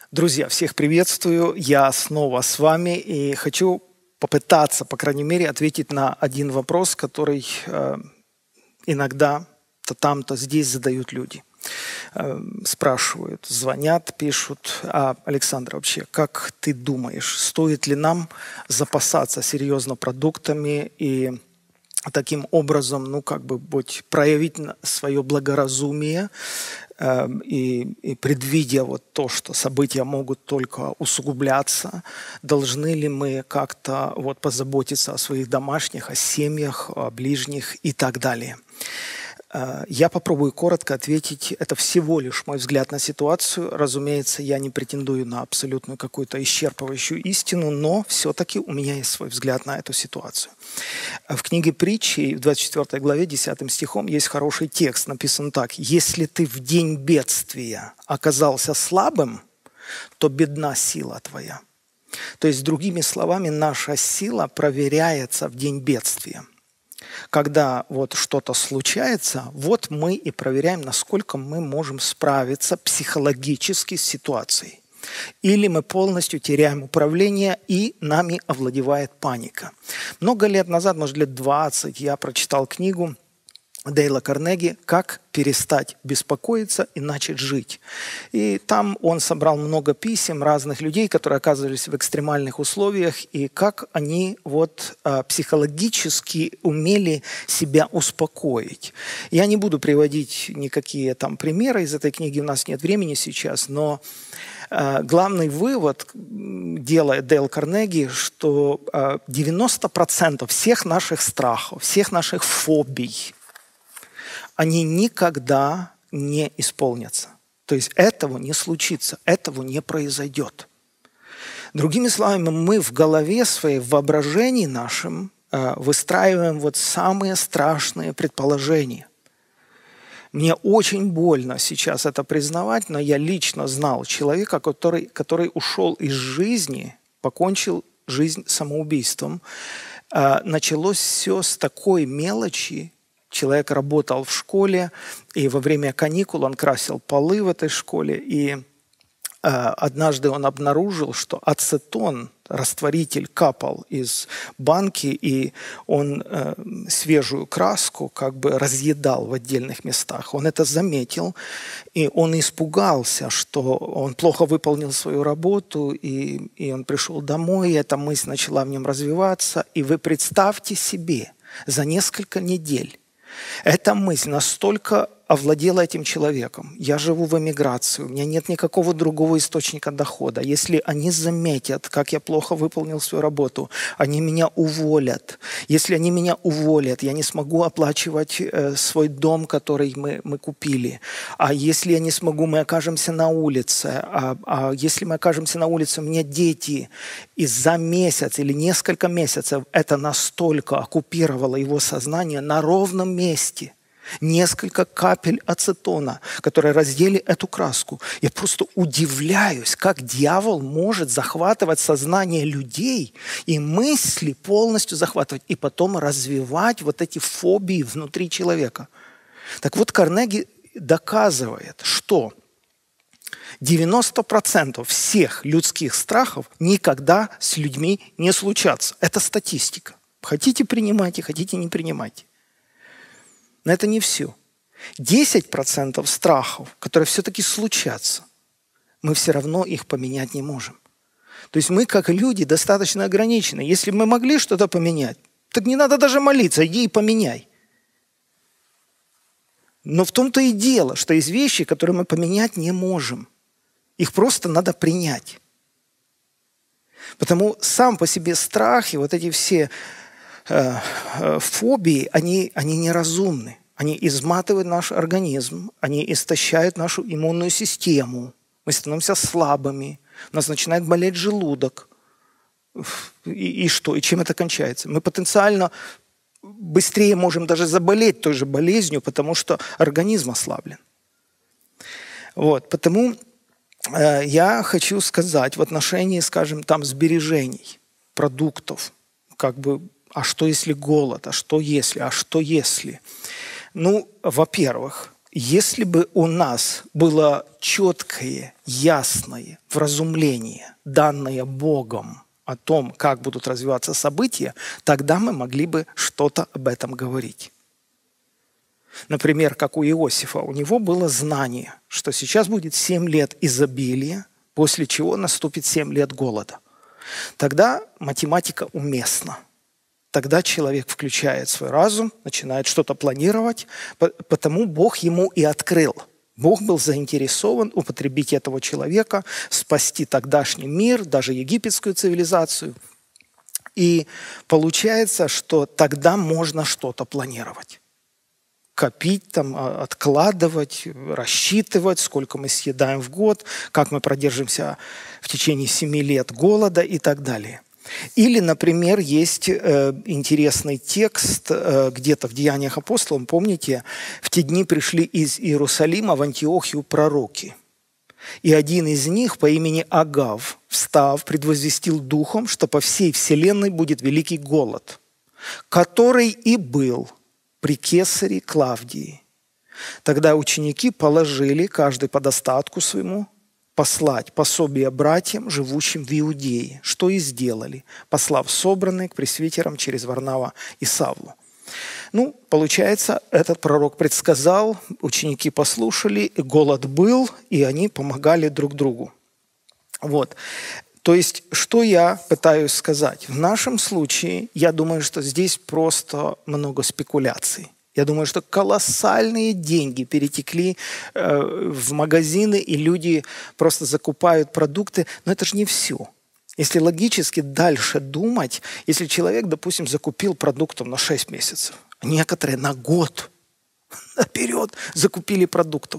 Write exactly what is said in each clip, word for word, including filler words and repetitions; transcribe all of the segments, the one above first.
Друзья, всех приветствую. Я снова с вами и хочу попытаться, по крайней мере, ответить на один вопрос, который э, иногда то там, то здесь задают люди. Э, спрашивают, звонят, пишут: а, Александр, вообще, как ты думаешь, стоит ли нам запасаться серьезно продуктами и таким образом, ну, как бы быть, проявить свое благоразумие, э, и, и предвидя вот то, что события могут только усугубляться, должны ли мы как-то вот позаботиться о своих домашних, о семьях, о ближних и так далее. Я попробую коротко ответить. Это всего лишь мой взгляд на ситуацию. Разумеется, я не претендую на абсолютную какую-то исчерпывающую истину, но все-таки у меня есть свой взгляд на эту ситуацию. В книге Притчи, в двадцать четвёртой главе, десятым стихом, есть хороший текст, написан так: «Если ты в день бедствия оказался слабым, то бедна сила твоя». То есть, другими словами, наша сила проверяется в день бедствия. Когда вот что-то случается, вот мы и проверяем, насколько мы можем справиться психологически с ситуацией. Или мы полностью теряем управление, и нами овладевает паника. Много лет назад, может, лет двадцать, я прочитал книгу Дейла Карнеги «Как перестать беспокоиться и начать жить». И там он собрал много писем разных людей, которые оказывались в экстремальных условиях, и как они вот э, психологически умели себя успокоить. Я не буду приводить никакие там примеры из этой книги, у нас нет времени сейчас, но э, главный вывод делает Дейл Карнеги, что э, девяносто процентов всех наших страхов, всех наших фобий, они никогда не исполнятся. То есть этого не случится, этого не произойдет. Другими словами, мы в голове своей, в воображении нашем э, выстраиваем вот самые страшные предположения. Мне очень больно сейчас это признавать, но я лично знал человека, который, который ушел из жизни, покончил жизнь самоубийством. Э, началось все с такой мелочи. Человек работал в школе, и во время каникул он красил полы в этой школе. И э, однажды он обнаружил, что ацетон, растворитель, капал из банки, и он э, свежую краску как бы разъедал в отдельных местах. Он это заметил, и он испугался, что он плохо выполнил свою работу, и, и он пришел домой, и эта мысль начала в нем развиваться. И вы представьте себе, за несколько недель эта мысль настолько овладела этим человеком. Я живу в эмиграции, у меня нет никакого другого источника дохода. Если они заметят, как я плохо выполнил свою работу, они меня уволят. Если они меня уволят, я не смогу оплачивать э, свой дом, который мы, мы купили. А если я не смогу, мы окажемся на улице. А, а если мы окажемся на улице, у меня дети. И за месяц или несколько месяцев это настолько оккупировало его сознание на ровном месте. Несколько капель ацетона, которые раздели эту краску. Я просто удивляюсь, как дьявол может захватывать сознание людей и мысли полностью захватывать, и потом развивать вот эти фобии внутри человека. Так вот, Карнеги доказывает, что девяносто процентов всех людских страхов никогда с людьми не случатся. Это статистика. Хотите — принимайте, хотите — не принимайте. Но это не все. десять процентов страхов, которые все-таки случатся, мы все равно их поменять не можем. То есть мы, как люди, достаточно ограничены. Если бы мы могли что-то поменять, так не надо даже молиться, иди и поменяй. Но в том-то и дело, что есть вещи, которые мы поменять не можем. Их просто надо принять. Потому сам по себе страх и вот эти все э, э, фобии, они, они неразумны. Они изматывают наш организм, они истощают нашу иммунную систему. Мы становимся слабыми, у нас начинает болеть желудок. И, и что? И чем это кончается? Мы потенциально быстрее можем даже заболеть той же болезнью, потому что организм ослаблен. Вот, потому э, я хочу сказать в отношении, скажем, там сбережений, продуктов, как бы, а что если голод, а что если, а что если? Ну, во-первых, Если бы у нас было четкое, ясное вразумление, данное Богом о том, как будут развиваться события, тогда мы могли бы что-то об этом говорить. Например, как у Иосифа, у него было знание, что сейчас будет семь лет изобилия, после чего наступит семь лет голода. Тогда математика уместна. Тогда человек включает свой разум, начинает что-то планировать, потому Бог ему и открыл. Бог был заинтересован употребить этого человека, спасти тогдашний мир, даже египетскую цивилизацию. И получается, что тогда можно что-то планировать. Копить, там, откладывать, рассчитывать, сколько мы съедаем в год, как мы продержимся в течение семи лет голода и так далее. Или, например, есть э, интересный текст э, где-то в Деяниях апостолов. Помните, в те дни пришли из Иерусалима в Антиохию пророки. И один из них по имени Агав, встав, предвозвестил духом, что по всей вселенной будет великий голод, который и был при кесаре Клавдии. Тогда ученики положили каждый по достатку своему послать пособие братьям, живущим в Иудее, что и сделали, послав собранные к пресвитерам через Варнава и Савлу. Ну, получается, этот пророк предсказал, ученики послушали, голод был, и они помогали друг другу. Вот. То есть, что я пытаюсь сказать? В нашем случае, я думаю, что здесь просто много спекуляций. Я думаю, что колоссальные деньги перетекли э, в магазины, и люди просто закупают продукты. Но это же не все. Если логически дальше думать, если человек, допустим, закупил продуктов на шесть месяцев, а некоторые на год наперед закупили продуктов.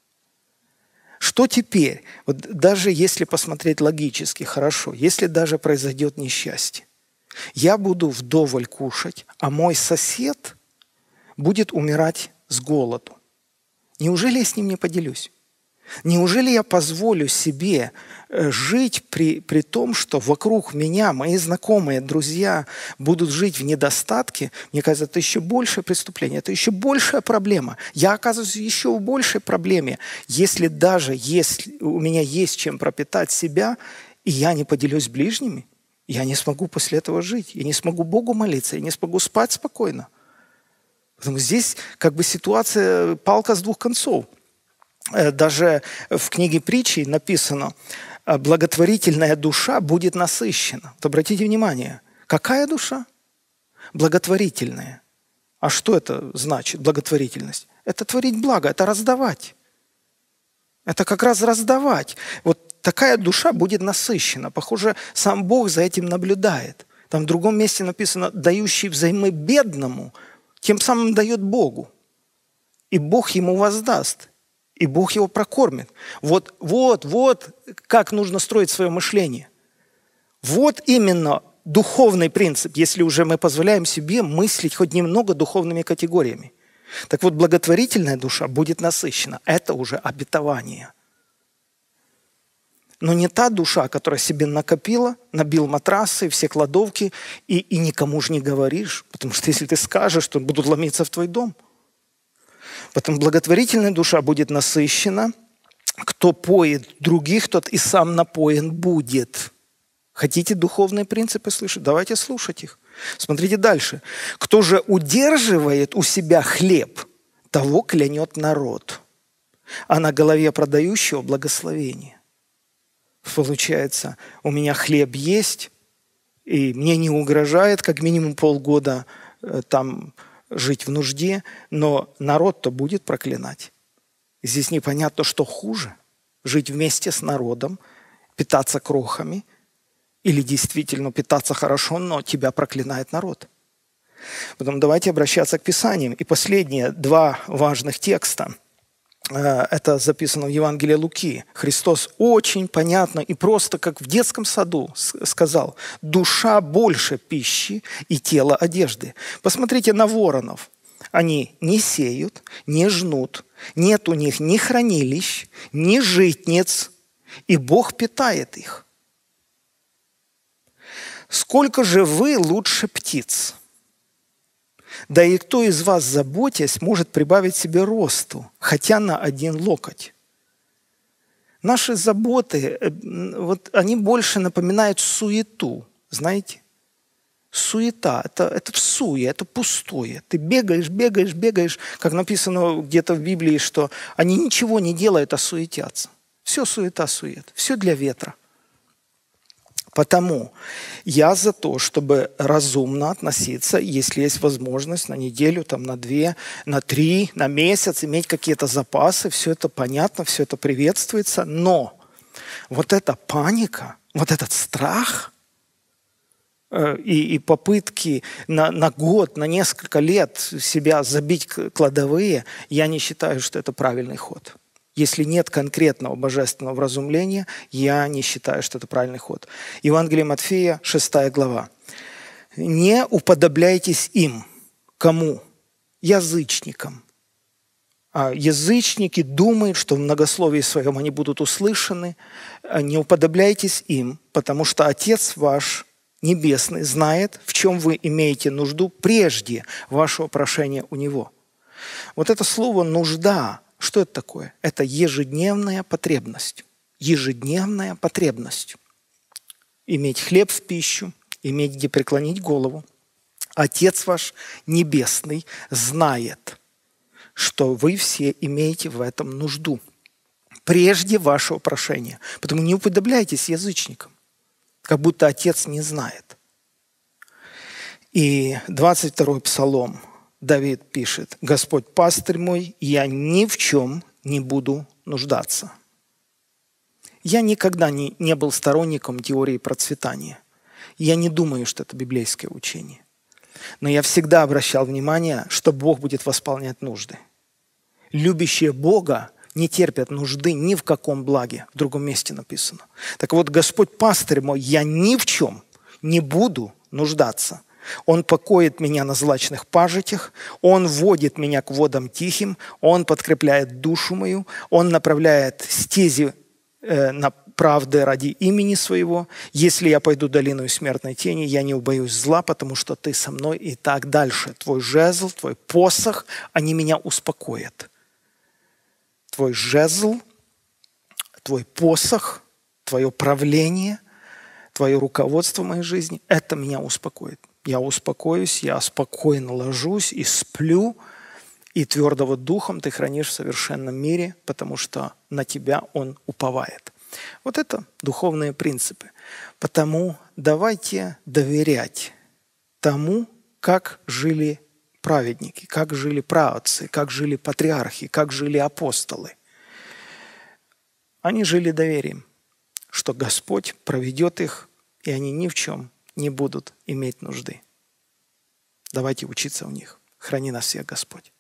Что теперь? Вот даже если посмотреть логически, хорошо, если даже произойдет несчастье, я буду вдоволь кушать, а мой сосед будет умирать с голоду. Неужели я с ним не поделюсь? Неужели я позволю себе жить при, при том, что вокруг меня мои знакомые, друзья будут жить в недостатке? Мне кажется, это еще большее преступление, это еще большая проблема. Я оказываюсь еще в большей проблеме, если даже если у меня есть чем пропитать себя, и я не поделюсь с ближними, я не смогу после этого жить, я не смогу Богу молиться, я не смогу спать спокойно. Потому что здесь как бы ситуация, палка с двух концов. Даже в книге притчи написано, благотворительная душа будет насыщена. Вот обратите внимание, какая душа? Благотворительная. А что это значит, благотворительность? Это творить благо, это раздавать. Это как раз раздавать. Вот такая душа будет насыщена. Похоже, сам Бог за этим наблюдает. Там в другом месте написано, дающий взаймы бедному, тем самым дает Богу. И Бог ему воздаст. И Бог его прокормит. Вот, вот, вот как нужно строить свое мышление. Вот именно духовный принцип, если уже мы позволяем себе мыслить хоть немного духовными категориями. Так вот, благотворительная душа будет насыщена. Это уже обетование. Но не та душа, которая себе накопила, набил матрасы, все кладовки, и, и никому же не говоришь. Потому что если ты скажешь, то будут ломиться в твой дом. Поэтому благотворительная душа будет насыщена. Кто поет других, тот и сам напоен будет. Хотите духовные принципы слышать? Давайте слушать их. Смотрите дальше. Кто же удерживает у себя хлеб, того клянет народ, а на голове продающего благословение. Получается, у меня хлеб есть, и мне не угрожает как минимум полгода э, там жить в нужде, но народ-то будет проклинать. Здесь непонятно, что хуже. Жить вместе с народом, питаться крохами, или действительно питаться хорошо, но тебя проклинает народ. Потом давайте обращаться к Писаниям. И последние два важных текста. Это записано в Евангелии Луки. Христос очень понятно и просто, как в детском саду, сказал: душа больше пищи и тело одежды. Посмотрите на воронов. Они не сеют, не жнут, нет у них ни хранилищ, ни житниц, и Бог питает их. Сколько же вы лучше птиц? Да и кто из вас, заботясь, может прибавить себе росту, хотя на один локоть? Наши заботы, вот они больше напоминают суету, знаете? Суета, это, это всуе, это пустое. Ты бегаешь, бегаешь, бегаешь, как написано где-то в Библии, что они ничего не делают, а суетятся. Все суета, сует, все для ветра. Потому я за то, чтобы разумно относиться, если есть возможность на неделю, там, на две, на три, на месяц иметь какие-то запасы. Все это понятно, все это приветствуется. Но вот эта паника, вот этот страх э, и, и попытки на, на год, на несколько лет себя забить кладовые, я не считаю, что это правильный ход. Если нет конкретного божественного вразумления, я не считаю, что это правильный ход. Евангелие Матфея, шестая глава. «Не уподобляйтесь им». Кому? Язычникам. А язычники думают, что в многословии своем они будут услышаны. Не уподобляйтесь им, потому что Отец ваш Небесный знает, в чем вы имеете нужду прежде вашего прошения у Него. Вот это слово «нужда», что это такое? Это ежедневная потребность. Ежедневная потребность. Иметь хлеб в пищу, иметь где преклонить голову. Отец ваш Небесный знает, что вы все имеете в этом нужду. Прежде вашего прошения. Поэтому не уподобляйтесь язычникам, как будто Отец не знает. И двадцать второй Псалом. Давид пишет: «Господь пастырь мой, я ни в чем не буду нуждаться». Я никогда не, не был сторонником теории процветания. Я не думаю, что это библейское учение. Но я всегда обращал внимание, что Бог будет восполнять нужды. Любящие Бога не терпят нужды ни в каком благе. В другом месте написано. Так вот, Господь пастырь мой, я ни в чем не буду нуждаться. Он покоит меня на злачных пажитях, Он вводит меня к водам тихим, Он подкрепляет душу мою, Он направляет стези э, на правды ради имени Своего. Если я пойду долину смертной тени, я не убоюсь зла, потому что Ты со мной, и так дальше. Твой жезл, Твой посох, они меня успокоят. Твой жезл, Твой посох, Твое правление, Твое руководство в моей жизни, это меня успокоит. Я успокоюсь, я спокойно ложусь и сплю, и твердого духом ты хранишь в совершенном мире, потому что на тебя Он уповает. Вот это духовные принципы. Потому давайте доверять тому, как жили праведники, как жили праотцы, как жили патриархи, как жили апостолы. Они жили доверием, что Господь проведет их, и они ни в чем не будут иметь нужды. Давайте учиться у них. Храни нас всех, Господь.